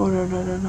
Oh là là là là.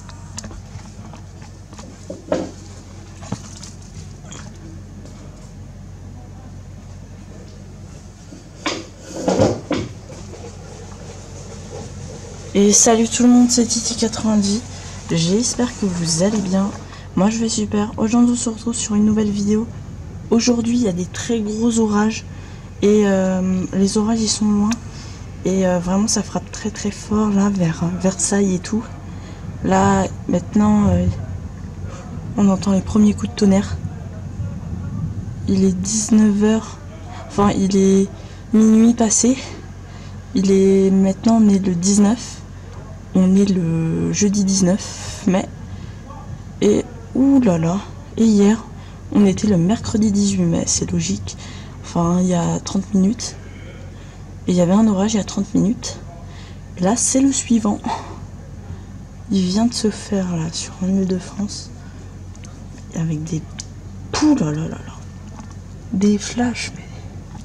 Et salut tout le monde, c'est Titi90. J'espère que vous allez bien. Moi je vais super. Aujourd'hui on se retrouve sur une nouvelle vidéo. Aujourd'hui il y a des très gros orages. Et les orages ils sont loin. Et vraiment ça frappe très très fort là vers Versailles et tout. Là maintenant on entend les premiers coups de tonnerre. Il est 19 h. Enfin il est minuit passé. Il est maintenant, on est le 19. On est le jeudi 19 mai. Et oulala. Et hier, on était le mercredi 18 mai. C'est logique. Enfin, il y a 30 minutes. Et il y avait un orage il y a 30 minutes. Et là, c'est le suivant. Il vient de se faire là sur en Île-de-France. Avec des poules, là là là. Des flashs, mais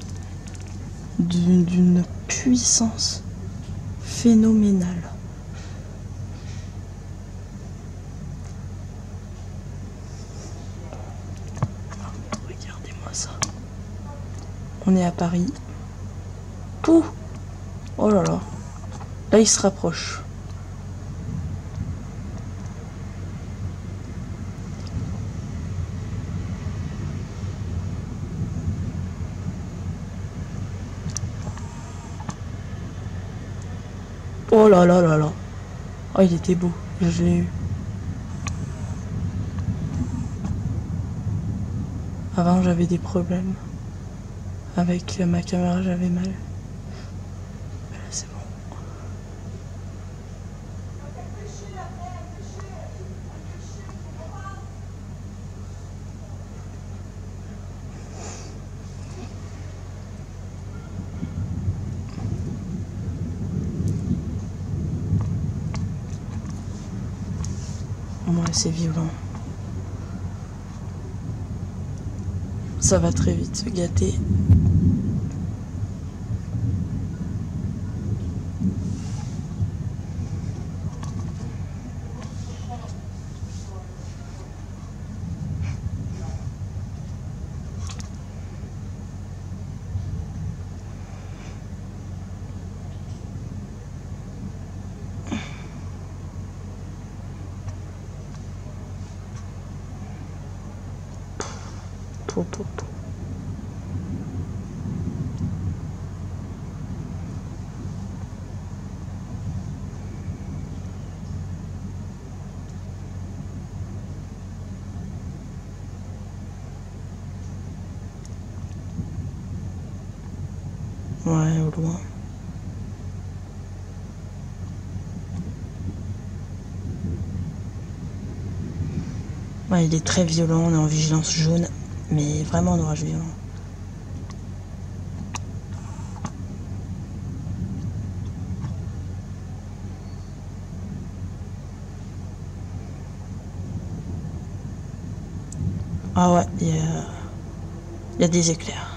d'une puissance phénoménale. Regardez-moi ça. On est à Paris. Pouh! Oh là là. Là, il se rapproche. Oh là là là là. Oh, il était beau. Je l'ai eu. Avant, j'avais des problèmes. Avec ma caméra, j'avais mal. Mais là, c'est bon. Ouais, c'est violent. Ça va très vite se gâter. Po. Ouais, au loin. Ouais, il est très violent, on est en vigilance jaune, mais vraiment un orage violent. Ah ouais, il y a des éclairs.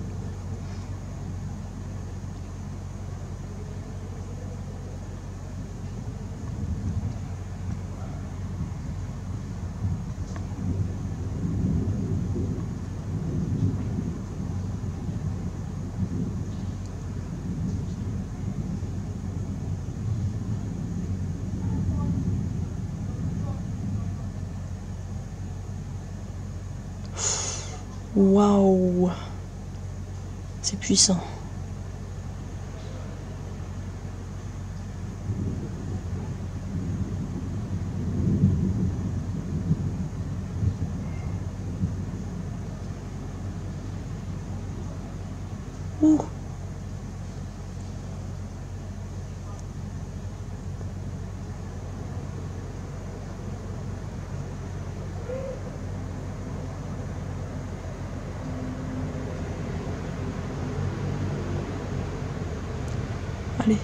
Waouh, c'est puissant. Ouh. Allez.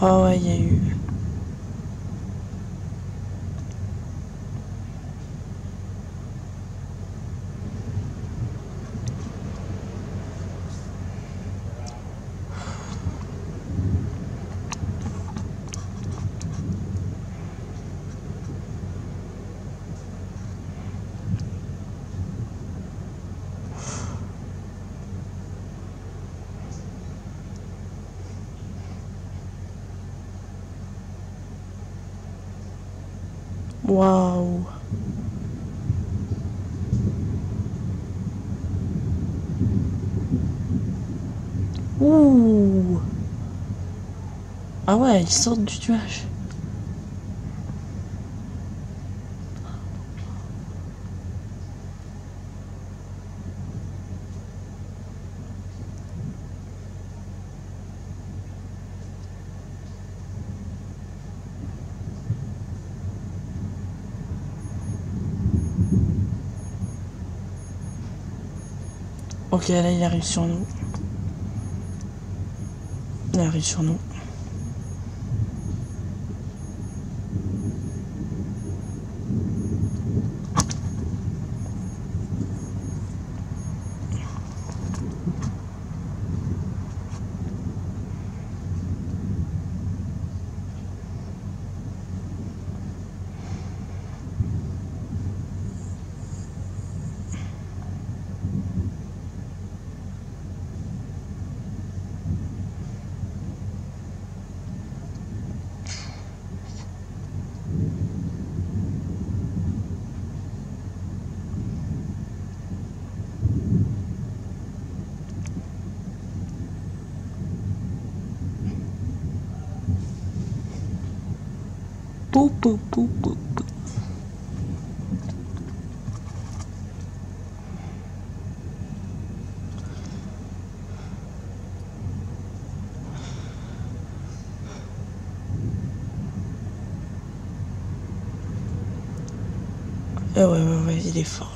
Ah ouais, il y a eu... Waouh. Ouh. Ah ouais, ils sortent du nuage. Ok, là il arrive sur nous. Il arrive sur nous. Pou, pou, pou, pou, pou. Ah ouais, il est fort.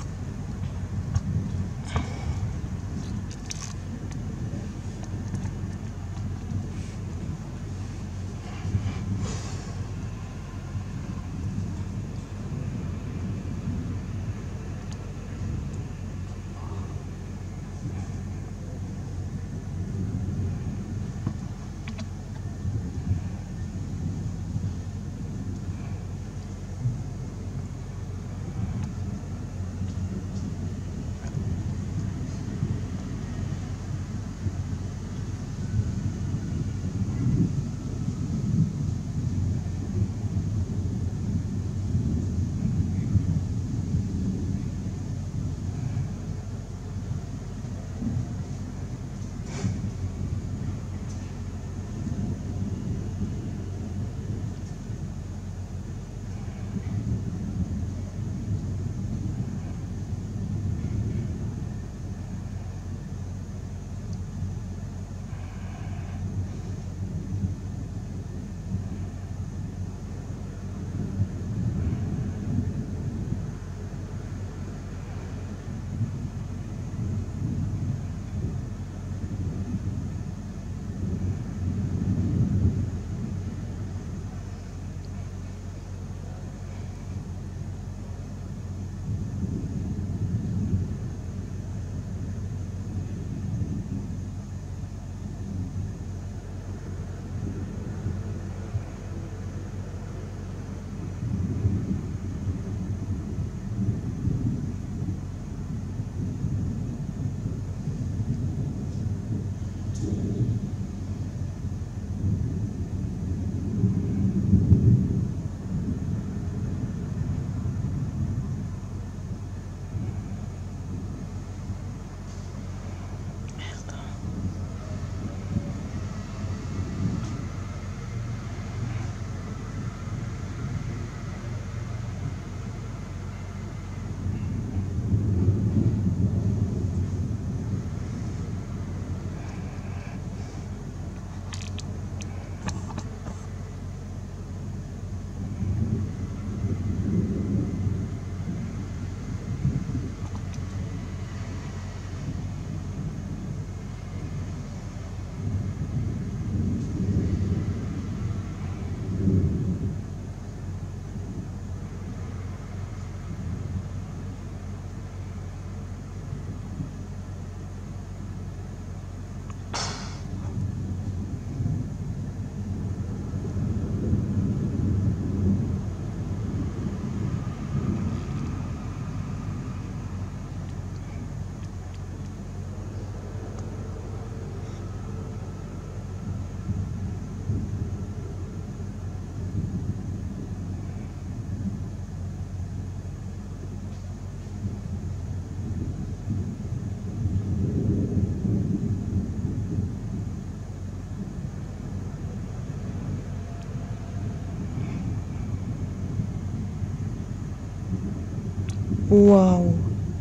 Waouh.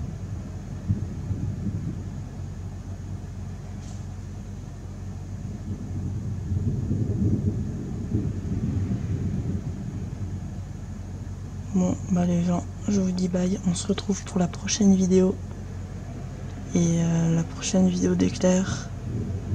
Bon, bah les gens, je vous dis bye. On se retrouve pour la prochaine vidéo. Et la prochaine vidéo d'éclair,